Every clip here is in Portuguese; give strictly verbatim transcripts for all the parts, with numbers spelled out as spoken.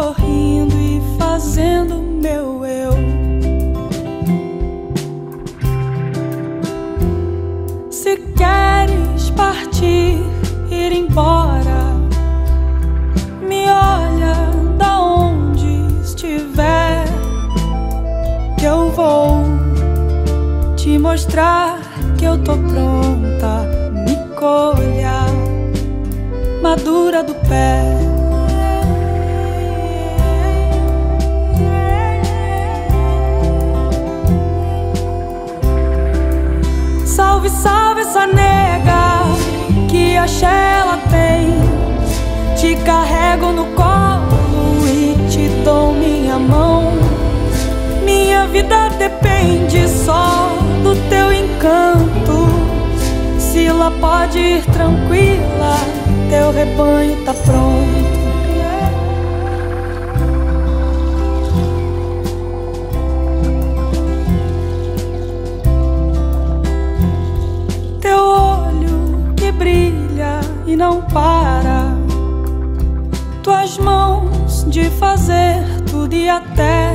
sorrindo e fazendo meu eu. Se queres partir, ir embora, me olha da onde estiver, que eu vou te mostrar que eu tô pronta. Me colha madura do pé. Salve, salve essa nega, que axé ela tem. Te carrego no colo e te dou minha mão. Minha vida depende só do teu encanto. Sila pode ir tranquila, teu rebanho tá pronto. Teu olho que brilha e não para, tuas mãos de fazer tudo e até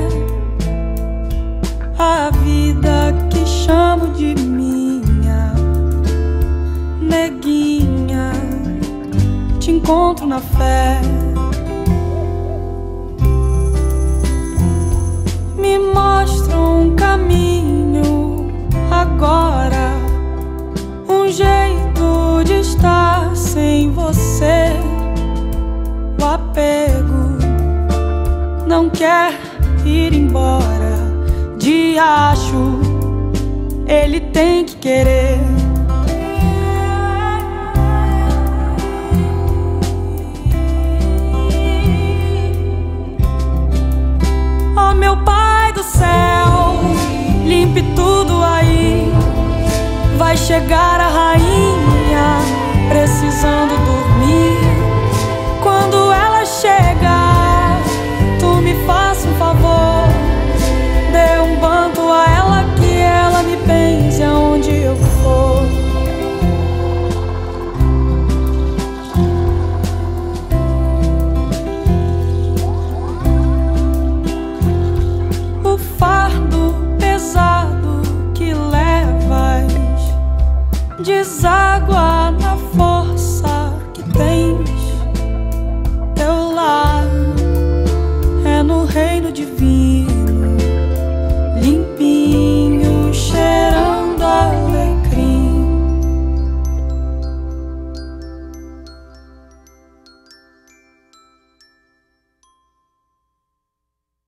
a vida que chamo de minha. Neguinha, te encontro na fé. Me mostra um caminho agora, um jeito de estar sem você. O apego não quer ir embora. Diacho, ele tem que querer. Oh meu Pai do céu, limpe tudo aí. Vai chegar a rainha precisando dormir. Quando ela chegar, tu me faça um favor, dê um banco a ela, que ela me benze aonde eu for. O fardo pesado que levas deságua na força que tens. Teu lar é no reino divino.